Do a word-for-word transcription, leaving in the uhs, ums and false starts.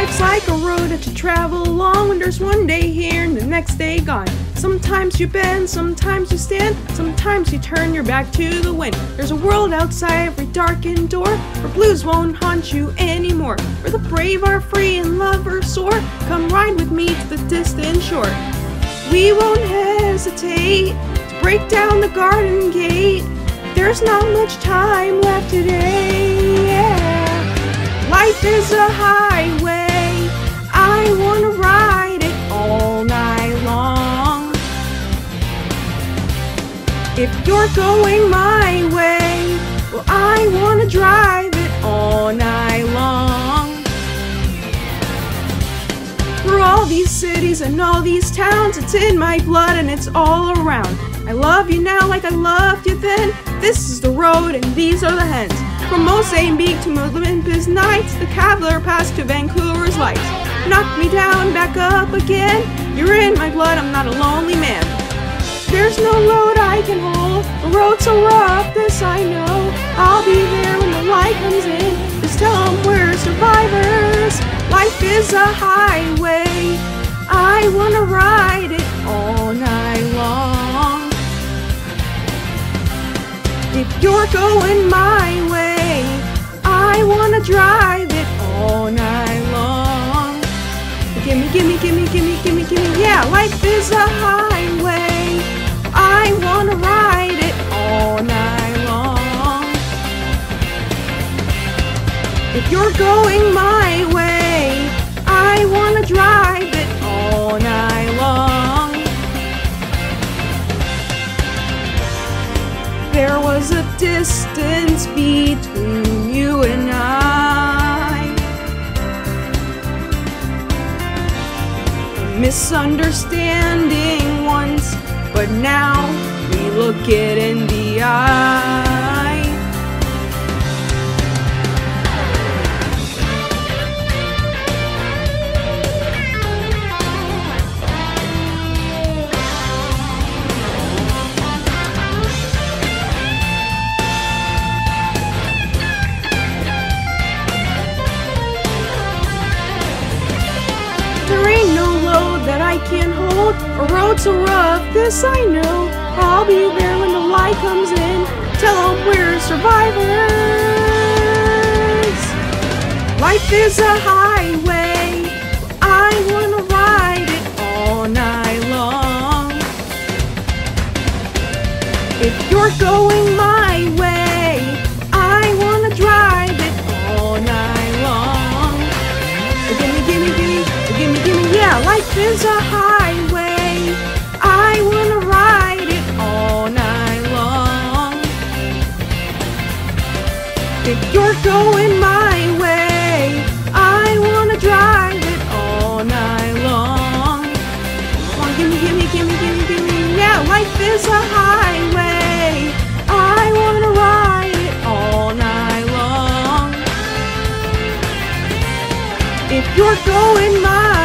Life's like a road that you travel along, when there's one day here and the next day gone. Sometimes you bend, sometimes you stand, sometimes you turn your back to the wind. There's a world outside every darkened door, where blues won't haunt you anymore, where the brave are free and lovers soar. Come ride with me to the distant shore. We won't hesitate to break down the garden gate. There's not much time left today, yeah. Life is a highway, I wanna ride it all night long. If you're going my way, well, I wanna drive it all night long. Through all these cities and all these towns, it's in my blood and it's all around. I love you now like I loved you then. This is the road and these are the hens. From Mozambique to Olympus nights, the Cavalier Pass to Vancouver's lights. Knock me down, back up again. You're in my blood, I'm not a lonely man. There's no load I can hold, the road's so rough, this I know. I'll be there when the light comes in, just tell them we're survivors. Life is a highway, I wanna ride it all night long. If you're going my way, I wanna drive it all night long. Gimme, gimme, gimme, gimme, gimme, gimme, yeah, life is a highway, I wanna ride it all night long. If you're going my way, I wanna drive it all night long. There was a distance between you and I, a misunderstanding once, but now we look it in the eye. There ain't no load that I can't hold, a road so rough, this I know. I'll be there when the light comes in, tell them we're survivors. Life is a highway, I wanna ride it all night long. If you're going my way, I wanna drive it all night long. Gimme, gimme, gimme, gimme, gimme, yeah, life is a highway, I wanna ride it all night long. If you're going my way, I wanna drive it all night long. Come on, gimme, gimme, gimme, gimme, gimme, yeah, life is a highway, I wanna ride it all night long. If you're going my